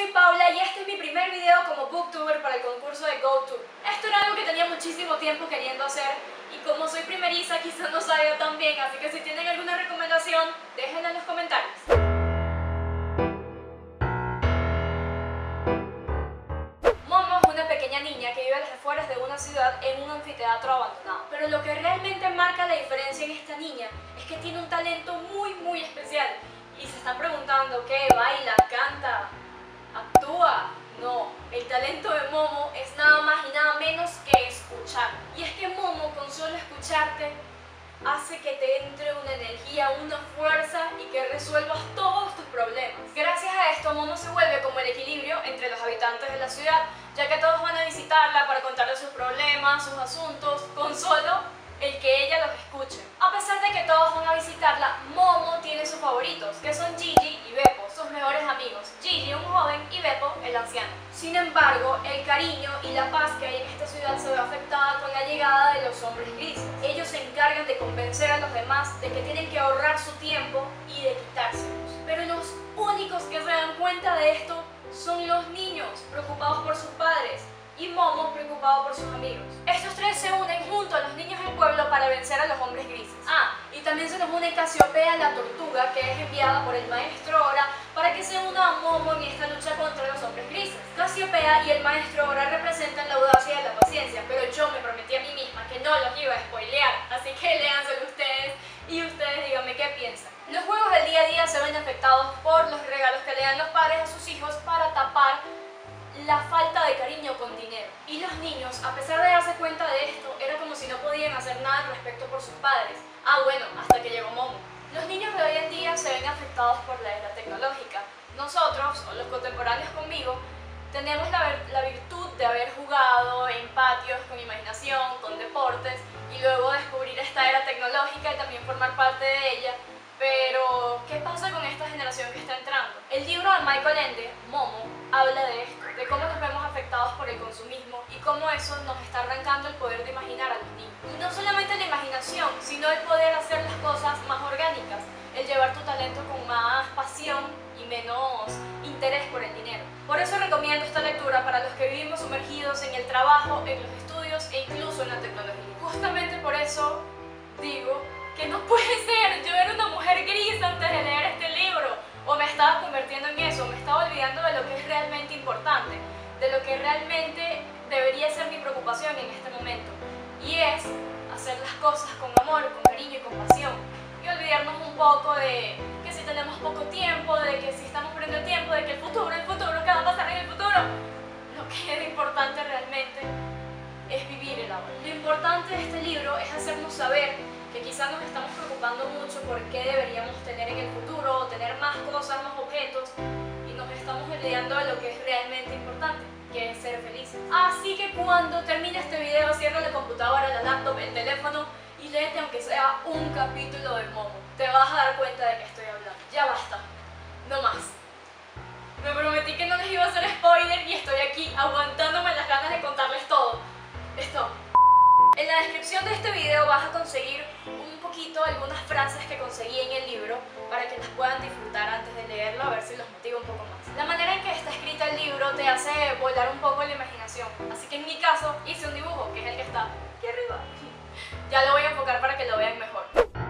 soy Paula y este es mi primer video como booktuber para el concurso de GoTube. Esto era algo que tenía muchísimo tiempo queriendo hacer y como soy primeriza quizás no salga tan bien, así que si tienen alguna recomendación, déjenla en los comentarios. Momo es una pequeña niña que vive a las afueras de una ciudad en un anfiteatro abandonado. Pero lo que realmente marca la diferencia en esta niña es que tiene un talento muy especial. Y se están preguntando, ¿qué? ¿Baila? ¿Canta? ¿Actúa? No, el talento de Momo es nada más y nada menos que escuchar. Y es que Momo, con solo escucharte, hace que te entre una energía, una fuerza y que resuelvas todos tus problemas. Gracias a esto, Momo se vuelve como el equilibrio entre los habitantes de la ciudad, ya que todos van a visitarla para contarle sus problemas, sus asuntos, con solo el que ella los escuche. A pesar de que todos van a visitarla, Momo tiene sus favoritos, que son Gigi y Beppo, sus mejores amigos. Gigi, un joven, y Beppo, el anciano. Sin embargo, el cariño y la paz que hay en esta ciudad se ve afectada con la llegada de los hombres grises. Ellos se encargan de convencer a los demás de que tienen que ahorrar su tiempo y de quitárselos. Pero los únicos que se dan cuenta de esto son los niños, preocupados por sus padres, y Momo preocupado por sus amigos. Estos tres se unen junto a los niños del pueblo para vencer a los hombres grises. Y también se nos une Casiopea, la tortuga, que es enviada por el maestro Ora para que se una a Momo en esta lucha contra los hombres grises. Casiopea y el maestro Ora representan la audacia y la paciencia, pero yo me prometí a mí misma que no los iba a spoilear, así que léanselo ustedes y ustedes díganme qué piensan. Los juegos del día a día se ven afectados por los regalos que le dan los padres a sus hijos para tapar la falta de cariño con dinero. Y los niños, a pesar de darse cuenta de esto, era como si no podían hacer nada al respecto por sus padres. Bueno, hasta que llegó Momo. Los niños de hoy en día se ven afectados por la era tecnológica. Nosotros, o los contemporáneos conmigo, tenemos la virtud de haber jugado en patios con imaginación, con deportes, y luego descubrir esta era tecnológica y también formar parte de ella. Pero, ¿qué pasa con esta generación que está entrando? El libro de Michael Ende, Momo, habla de esto, de cómo nos vemos afectados por el consumismo y cómo eso nos está arrancando el poder de imaginar a los niños. Y no solamente la imaginación, sino el poder hacer las cosas más orgánicas, el llevar tu talento con más pasión y menos interés por el dinero. Por eso recomiendo esta lectura para los que vivimos sumergidos en el trabajo, en los estudios e incluso en la tecnología. Justamente por eso digo que no puede ser, yo era una mujer gris antes de leer este libro, o me estaba convirtiendo en eso, me estaba olvidando de lo que es realmente importante, de lo que realmente debería ser mi preocupación en este momento, y es hacer las cosas con amor, con cariño y con pasión, y olvidarnos un poco de que si tenemos poco tiempo, de que si estamos perdiendo tiempo, de que el futuro, ¿qué va a pasar en el futuro? Lo que es importante realmente es vivir el ahora. Lo importante de este libro es hacernos saber que quizás nos estamos preocupando mucho por qué deberíamos tener en el futuro, tener más cosas, más objetos, y nos estamos olvidando de lo que es realmente importante, que es ser felices. Así que cuando termine este video, cierra la computadora, la laptop, el teléfono y léete aunque sea un capítulo de Momo. Te vas a dar cuenta de que estoy hablando. Ya basta, no más. Me prometí que no les iba a hacer spoiler y estoy aquí aguantándome las ganas de contarles todo. En la descripción de este video vas a conseguir un poquito algunas frases que conseguí en el libro para que las puedan disfrutar antes de leerlo, a ver si los motiva un poco más. La manera en que está escrita el libro te hace volar un poco la imaginación, así que en mi caso hice un dibujo, que es el que está aquí arriba. Ya lo voy a enfocar para que lo vean mejor.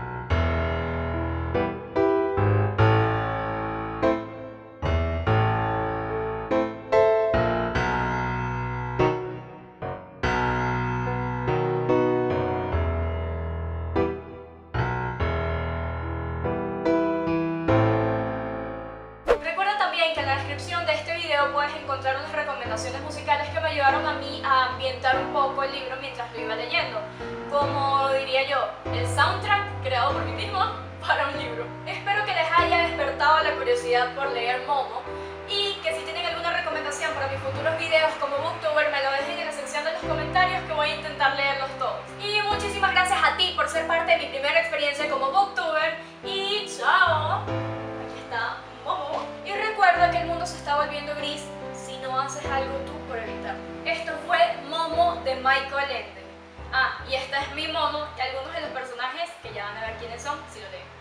Puedes encontrar unas recomendaciones musicales que me ayudaron a mí a ambientar un poco el libro mientras lo iba leyendo, como diría yo, el soundtrack creado por mí misma para un libro. Espero que les haya despertado la curiosidad por leer Momo y que si tienen alguna recomendación para mis futuros videos como booktuber me lo dejen en la sección de los comentarios, que voy a intentar leerlos todos. Y muchísimas gracias a ti por ser parte de mi primera experiencia como booktuber y ¡chao! Aquí está Momo. Y recuerda que el mundo se está volviendo gris si no haces algo tú por evitarlo. Esto fue Momo de Michael Ende. Y esta es mi Momo y algunos de los personajes que ya van a ver quiénes son si lo leen.